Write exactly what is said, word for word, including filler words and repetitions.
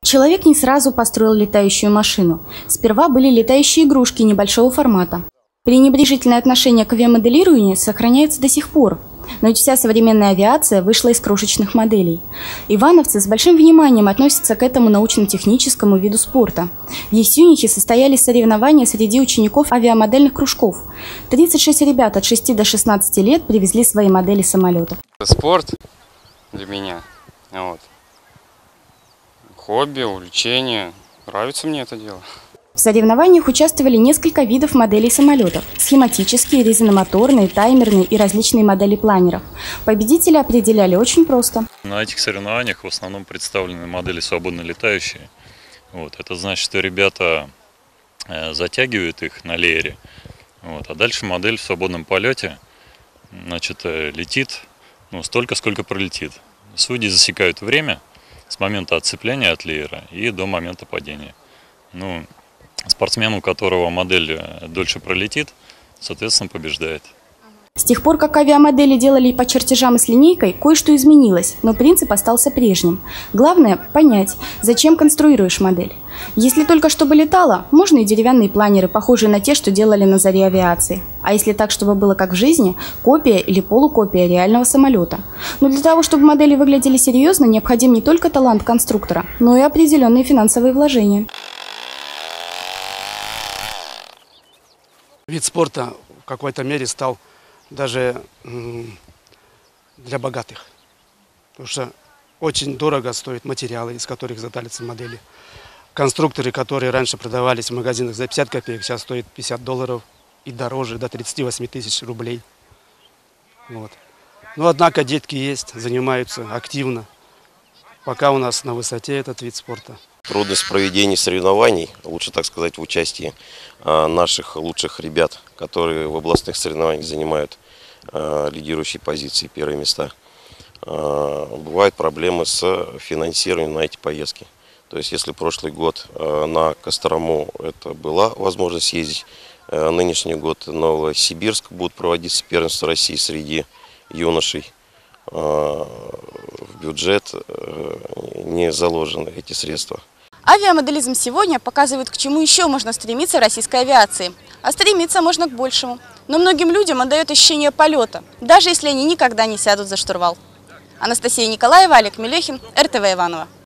Человек не сразу построил летающую машину. Сперва были летающие игрушки небольшого формата. Пренебрежительное отношение к авиамоделированию сохраняется до сих пор. Но ведь вся современная авиация вышла из крошечных моделей. Ивановцы с большим вниманием относятся к этому научно-техническому виду спорта. В Есюнихе состоялись соревнования среди учеников авиамодельных кружков. тридцать шесть ребят от шести до шестнадцати лет привезли свои модели самолетов. Спорт для меня. Вот. Хобби, увлечение. Нравится мне это дело. В соревнованиях участвовали несколько видов моделей самолетов – схематические, резиномоторные, таймерные и различные модели планеров. Победители определяли очень просто. На этих соревнованиях в основном представлены модели свободно летающие. Вот. Это значит, что ребята затягивают их на леере, вот. А дальше модель в свободном полете, значит, летит ну, столько, сколько пролетит. Судьи засекают время с момента отцепления от леера и до момента падения. Ну, спортсмен, у которого модель дольше пролетит, соответственно, побеждает. С тех пор, как авиамодели делали по чертежам и с линейкой, кое-что изменилось, но принцип остался прежним. Главное – понять, зачем конструируешь модель. Если только чтобы летала, можно и деревянные планеры, похожие на те, что делали на заре авиации. А если так, чтобы было как в жизни, копия или полукопия реального самолета. Но для того, чтобы модели выглядели серьезно, необходим не только талант конструктора, но и определенные финансовые вложения. Вид спорта в какой-то мере стал даже для богатых, потому что очень дорого стоят материалы, из которых изготавливаются модели. Конструкторы, которые раньше продавались в магазинах за пятьдесят копеек, сейчас стоят пятьдесят долларов и дороже, до тридцати восьми тысяч рублей. Вот. Но однако детки есть, занимаются активно, пока у нас на высоте этот вид спорта. Трудность проведения соревнований, лучше так сказать, в участии наших лучших ребят, которые в областных соревнованиях занимают лидирующие позиции, первые места. Бывают проблемы с финансированием на эти поездки. То есть, если прошлый год на Кострому это была возможность ездить, нынешний год в Новосибирск будут проводиться первенства России среди юношей. В бюджет не заложены эти средства. Авиамоделизм сегодня показывает, к чему еще можно стремиться в российской авиации. А стремиться можно к большему. Но многим людям он дает ощущение полета, даже если они никогда не сядут за штурвал. Анастасия Николаева, Олег Мелехин, эр тэ вэ Иваново.